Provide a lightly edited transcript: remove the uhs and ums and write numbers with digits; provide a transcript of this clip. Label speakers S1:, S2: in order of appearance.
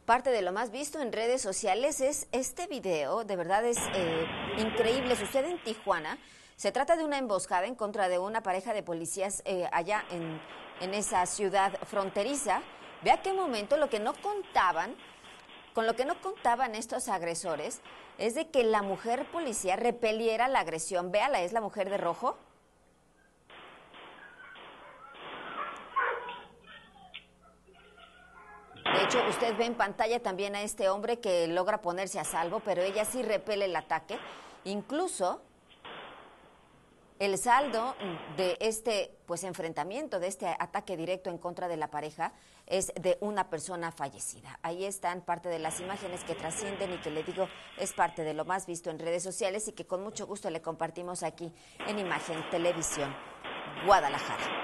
S1: Parte de lo más visto en redes sociales es este video, de verdad es increíble, sucede en Tijuana. Se trata de una emboscada en contra de una pareja de policías allá en esa ciudad fronteriza. Ve a qué momento con lo que no contaban estos agresores es de que la mujer policía repeliera la agresión. Véala, es la mujer de rojo. De hecho, usted ve en pantalla también a este hombre que logra ponerse a salvo, pero ella sí repele el ataque. Incluso el saldo de este enfrentamiento, de este ataque directo en contra de la pareja, es de una persona fallecida. Ahí están parte de las imágenes que trascienden y que le digo es parte de lo más visto en redes sociales y que con mucho gusto le compartimos aquí en Imagen Televisión Guadalajara.